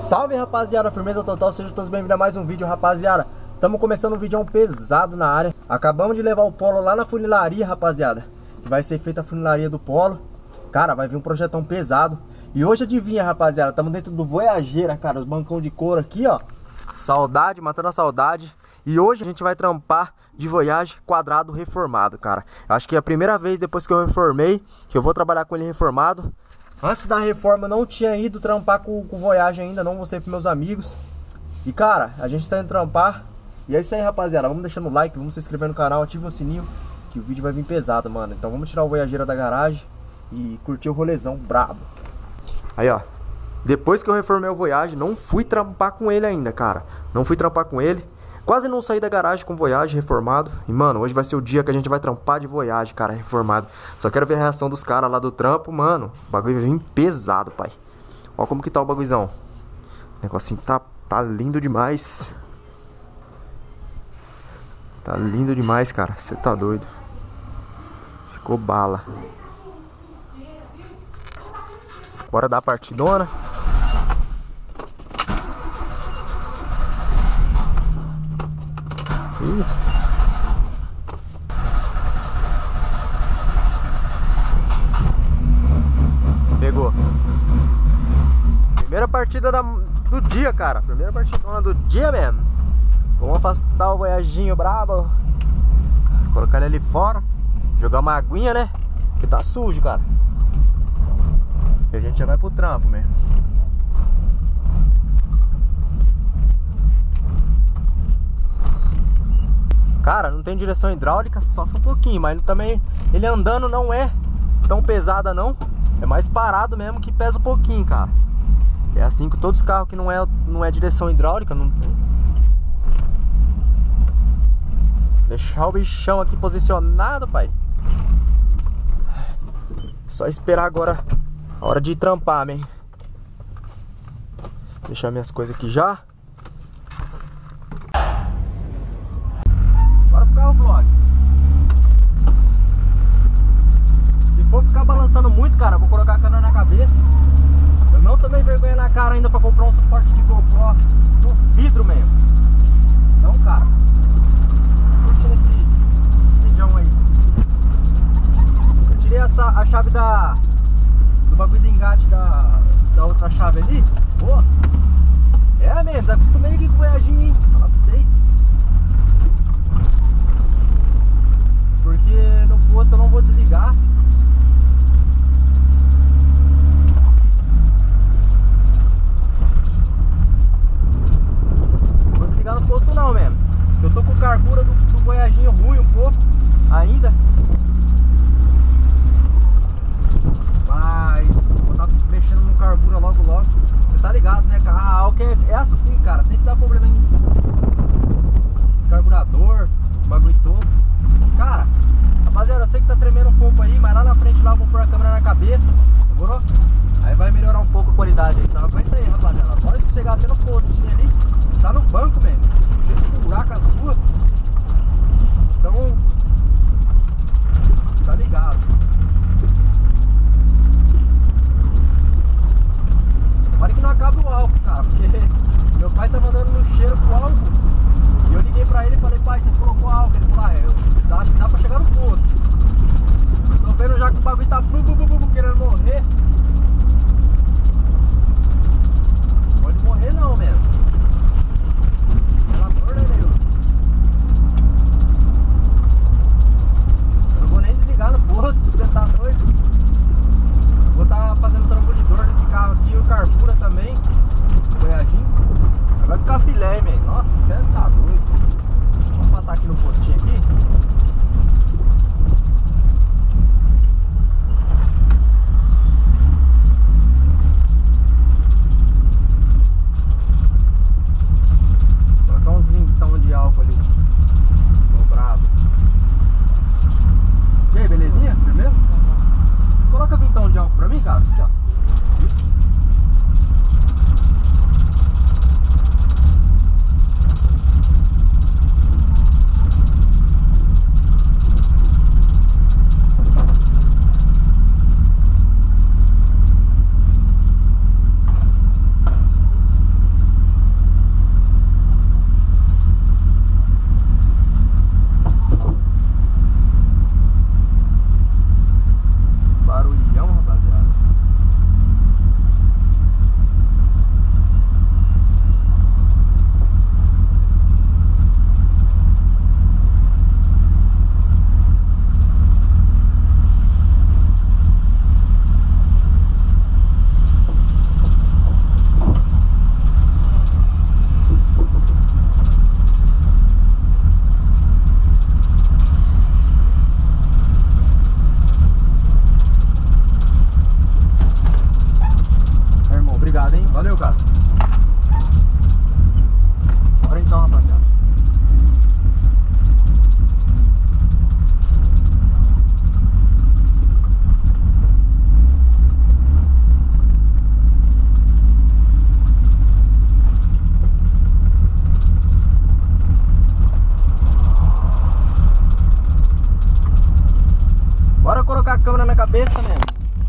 Salve rapaziada, firmeza total, sejam todos bem-vindos a mais um vídeo, rapaziada. Estamos começando um vídeo pesado na área. Acabamos de levar o Polo lá na funilaria, rapaziada, que vai ser feita a funilaria do Polo. Cara, vai vir um projetão pesado. E hoje adivinha, rapaziada, estamos dentro do Voyageira, cara, os bancão de couro aqui, ó. Saudade, matando a saudade. E hoje a gente vai trampar de Voyage quadrado reformado, cara. Acho que é a primeira vez depois que eu reformei que eu vou trabalhar com ele reformado. Antes da reforma eu não tinha ido trampar com o Voyage ainda, não mostrei pros meus amigos. E cara, a gente tá indo trampar. E é isso aí, rapaziada, vamos deixando o like, vamos se inscrever no canal, ative o sininho, que o vídeo vai vir pesado, mano. Então vamos tirar o Voyageira da garagem e curtir o rolezão brabo. Aí, ó, depois que eu reformei o Voyage, não fui trampar com ele ainda, cara. Não fui trampar com ele. Quase não saí da garagem com o Voyage reformado. E, mano, hoje vai ser o dia que a gente vai trampar de Voyage, cara, reformado. Só quero ver a reação dos caras lá do trampo, mano. O bagulho vai vir pesado, pai. Ó como que tá o bagulhozão. O negocinho tá lindo demais. Tá lindo demais, cara. Você tá doido. Ficou bala. Bora dar a partidona. Pegou. Primeira partida do dia, cara. Primeira partidona do dia mesmo. Vamos afastar o Voyaginho brabo. Colocar ele ali fora. Jogar uma aguinha, né? Que tá sujo, cara. E a gente já vai pro trampo mesmo. Cara, não tem direção hidráulica, sofre um pouquinho, mas também ele andando não é tão pesada não. É mais parado mesmo que pesa um pouquinho, cara. É assim com todos os carros que não é direção hidráulica. Não... Deixar o bichão aqui posicionado, pai. Só esperar agora a hora de trampar, man. Deixar minhas coisas aqui já. O vlog. Se for ficar balançando muito, cara, vou colocar a câmera na cabeça. Eu não tomei vergonha na cara ainda pra comprar um suporte de GoPro no vidro mesmo. Então, cara, curtindo esse vídeo aí. Eu tirei a chave do bagulho de engate da outra chave ali. Pô, é mesmo, desacostumei aqui com o Voyaginho, hein? Falar pra vocês. Porque no posto eu não vou desligar. Não vou desligar no posto não mesmo. Eu tô com o carburado do Voyaginho ruim um pouco ainda. Mas vou estar mexendo no carburado logo. Você tá ligado, né, cara? A álcool é assim, cara. Sempre dá problema em carburador, esse bagulho todo. Cara, rapaziada, eu sei que tá tremendo um pouco aí, mas lá na frente lá eu vou pôr a câmera na cabeça, demorou? Aí vai melhorar um pouco a qualidade aí, então aguenta aí, rapaziada. Pode chegar até no postinho ali, tá no banco, velho, cheio de buraco a sua. Então, tá ligado. Tomara que não acabe o álcool, cara, porque meu pai tá mandando no cheiro com álcool. E eu liguei pra ele e falei, pai, você colocou álcool? Ele falou, acho que dá pra chegar no posto. Eu tô vendo já que o bagulho tá querendo morrer. Pode morrer não, mesmo. Pelo amor de Deus. Eu não vou nem desligar no posto, você tá doido? Vou estar fazendo trambolidor desse carro aqui, o carbura também. O Voyaginho. Vai ficar filé, man. Nossa, você tá doido. Vamos passar aqui no postinho aqui. Colocar uns vintão de álcool ali. Tô bravo. E aí, belezinha? Firmeza? Coloca vintão de álcool pra mim, cara. Aqui, ó. Isso. cabeça mesmo.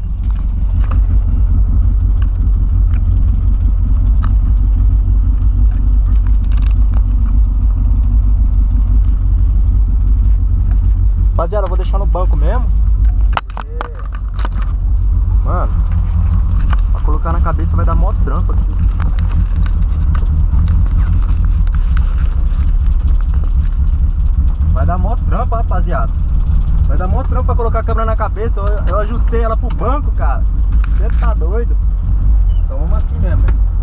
Rapaziada, eu vou deixar no banco mesmo. Mano, pra colocar na cabeça vai dar mó trampo aqui. Vai dar mó trampo, rapaziada. Vai dar mó trampo pra colocar a câmera na cabeça. Eu ajustei ela pro banco, cara. Você tá doido? Então vamos assim mesmo.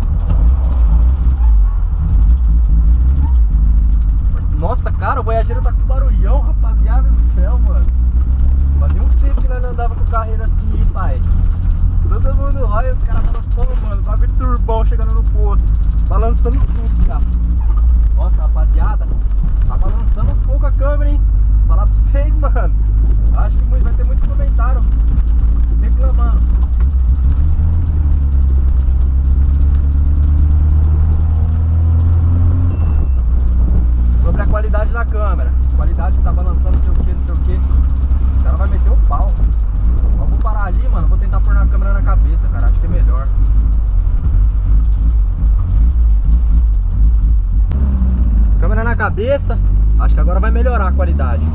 Nossa, cara, o Voyageiro tá com barulhão, rapaziada do céu, mano. Fazia um tempo que nós não andava com carreira assim, pai. Todo mundo olha, os caras falam, pô, mano, bagulho turbão chegando no posto. Balançando tudo, cara. Nossa, rapaziada, tá balançando um pouco a câmera, hein? Vou falar pra vocês, mano. Acho que vai ter muitos comentários reclamando. Sobre a qualidade da câmera. Qualidade que tá balançando, não sei o que, não sei o que. Os caras vão meter o pau. Eu vou parar ali, mano. Vou tentar pôr na câmera na cabeça, cara. Acho que é melhor. Câmera na cabeça. Acho que agora vai melhorar a qualidade.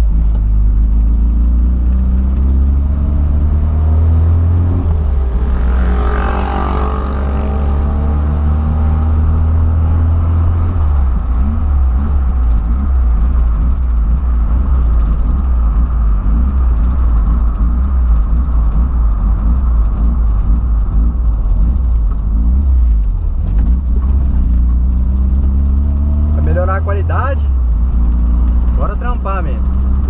Melhorar a qualidade. Bora trampar mesmo.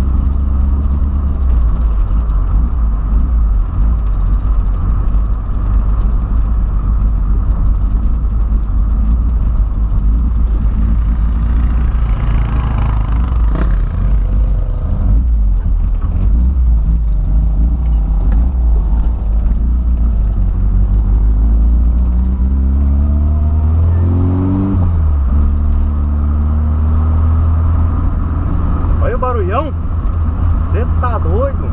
Barulhão? Você tá doido?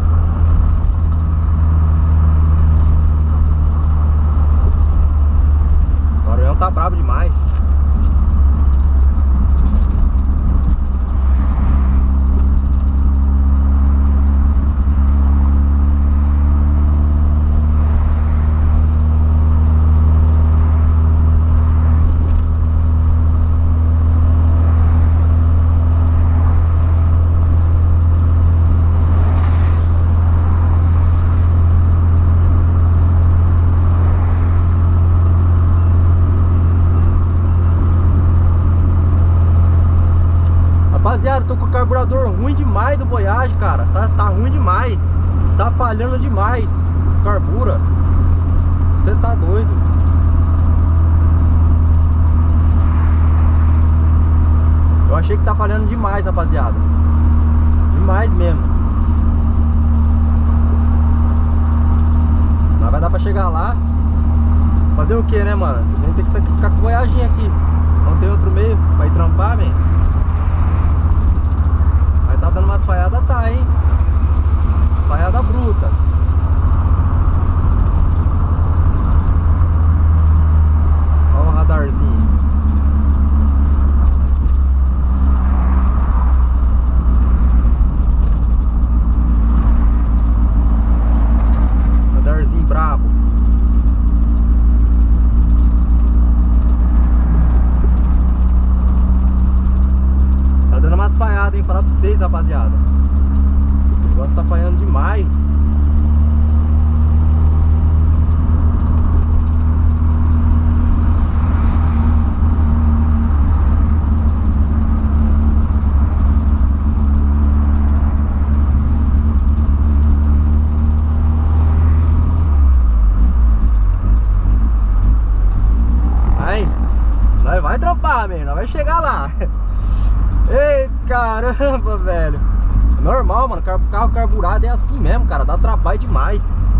O barulhão tá brabo demais. Rapaziada, tô com o carburador ruim demais do Voyage, cara. Tá ruim demais. Tá falhando demais. Carbura. Você tá doido. Eu achei que tá falhando demais, rapaziada. Demais mesmo. Mas vai dar pra chegar lá. Fazer o que, né, mano? A gente tem que sacrificar com o Voyage aqui. Não tem outro meio pra ir trampar, man. Tá dando umas falhadas, tá, hein? Falhada bruta. Olha o radarzinho. Radarzinho brabo. Tá dando umas falhadas, hein? Falar pra vocês, rapaziada. O negócio tá falhando demais. Aí, nós vai trampar, mesmo. Nós vai chegar lá. Ei, caramba, velho. Normal, mano, carro carburado é assim mesmo, cara. Dá trabalho demais.